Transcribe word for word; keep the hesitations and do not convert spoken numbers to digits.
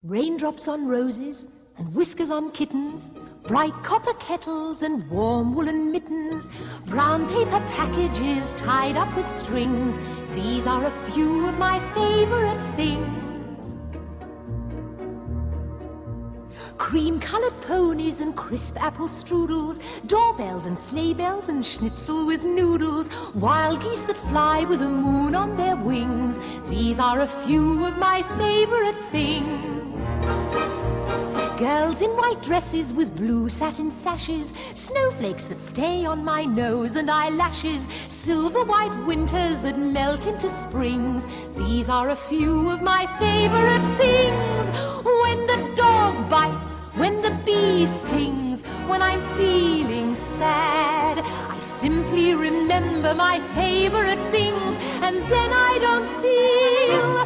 Raindrops on roses and whiskers on kittens, bright copper kettles and warm woolen mittens, brown paper packages tied up with strings. These are a few of my favorite things. Cream-colored ponies and crisp apple strudels, doorbells and sleigh bells and schnitzel with noodles, wild geese that fly with the moon on their wings. These are a few of my favorite things. Girls in white dresses with blue satin sashes, snowflakes that stay on my nose and eyelashes, silver white winters that melt into springs. These are a few of my favorite things. When the dog bites, when the bee stings, when I'm feeling sad, I simply remember my favorite things, and then I don't feel